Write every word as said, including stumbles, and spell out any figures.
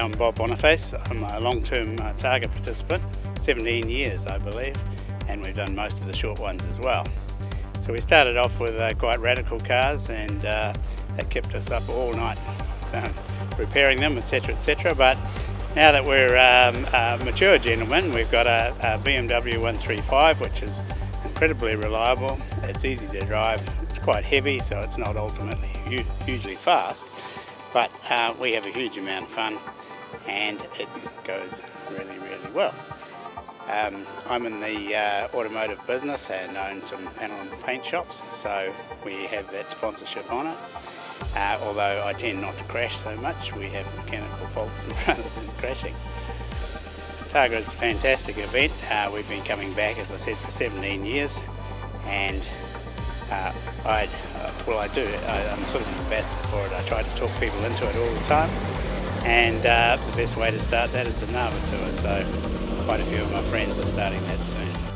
I'm Bob Boniface. I'm a long-term uh, Targa participant, seventeen years I believe, and we've done most of the short ones as well. So we started off with uh, quite radical cars, and uh, that kept us up all night um, repairing them, etc, et cetera. But now that we're um, uh, mature gentlemen, we've got a, a B M W one thirty-five, which is incredibly reliable. It's easy to drive. It's quite heavy, so it's not ultimately hu hugely fast. But uh, we have a huge amount of fun, and it goes really, really well. Um, I'm in the uh, automotive business and own some panel and paint shops, so we have that sponsorship on it. Uh, although I tend not to crash so much, we have mechanical faults rather than crashing. Targa is a fantastic event. Uh, we've been coming back, as I said, for seventeen years, and uh, I, uh, well I do, I, I'm sort of an ambassador for it. I try to talk people into it all the time, and uh, the best way to start that is the Narva tour, so quite a few of my friends are starting that soon.